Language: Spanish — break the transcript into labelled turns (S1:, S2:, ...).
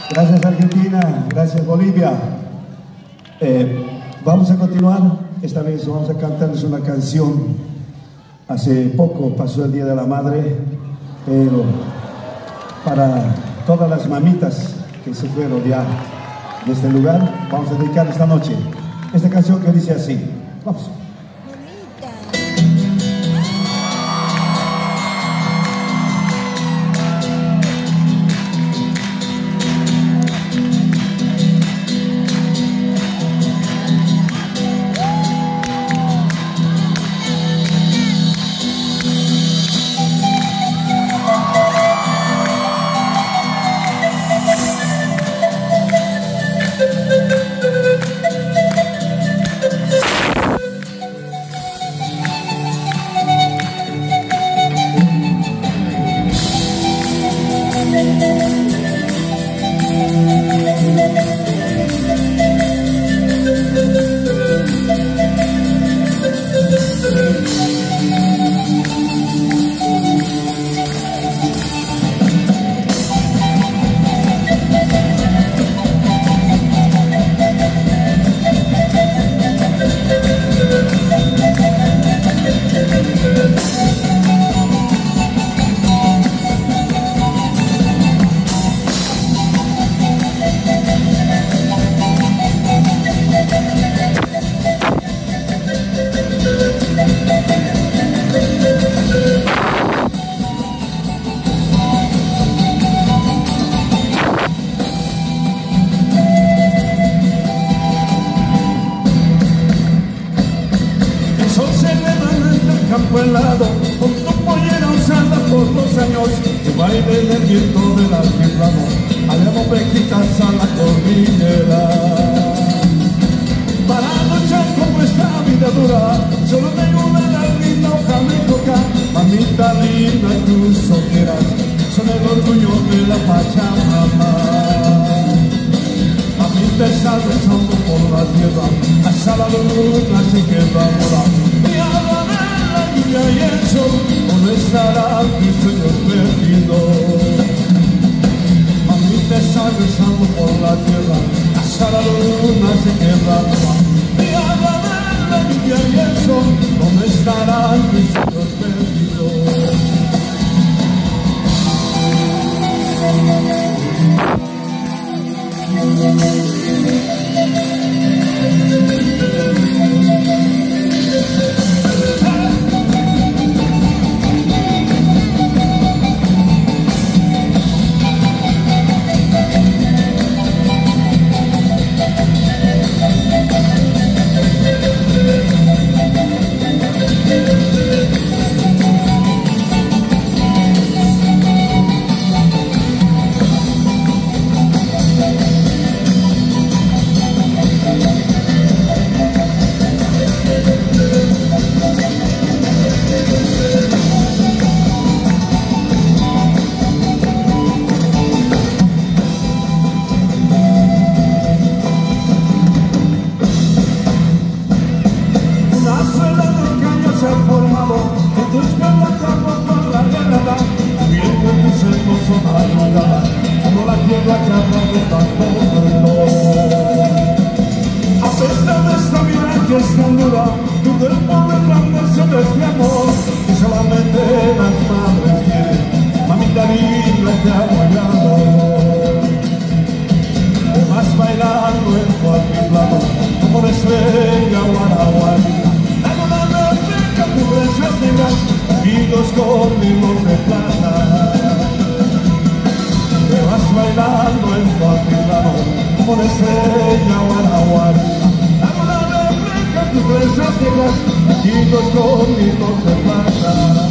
S1: Gracias Argentina, gracias Bolivia. Vamos a continuar, esta vez vamos a cantarles una canción. Hace poco pasó el Día de la Madre, pero para todas las mamitas que se fueron ya de este lugar, vamos a dedicar esta noche esta canción que dice así. Vamos.
S2: Helado, con tu pollera usada por los años, que baile en el viento del altiplano, había ovejitas a la cordillera. Para luchar como esta vida dura, solo tengo una linda hoja me toca. Mamita linda, tus ojeras son el orgullo de la Pachamama. Mamita está rezando por la tierra, hasta la luna se queda morada. Y el sol, ¿dónde estarán mis sueños perdidos? Mamita está rezando por la tierra, hasta la luna se queda. Y a la vela y el sol, ¿dónde estarán mis sueños perdidos? Como la tierra que ha dado tanto dolor. A pesar de esta vida que es tan dura, tu cuerpo resplandece de este amor que solamente las madres tienen. Mamita linda te ha bailado, vas bailando en tu altiplano como una estrella guaraguarina. La luna refleja tus trenzas negras y los códigos de plata. Te vas bailando en tu altiplano como una estrella guaraguarina. La luna refleja tus trenzas negras y los códigos de plata.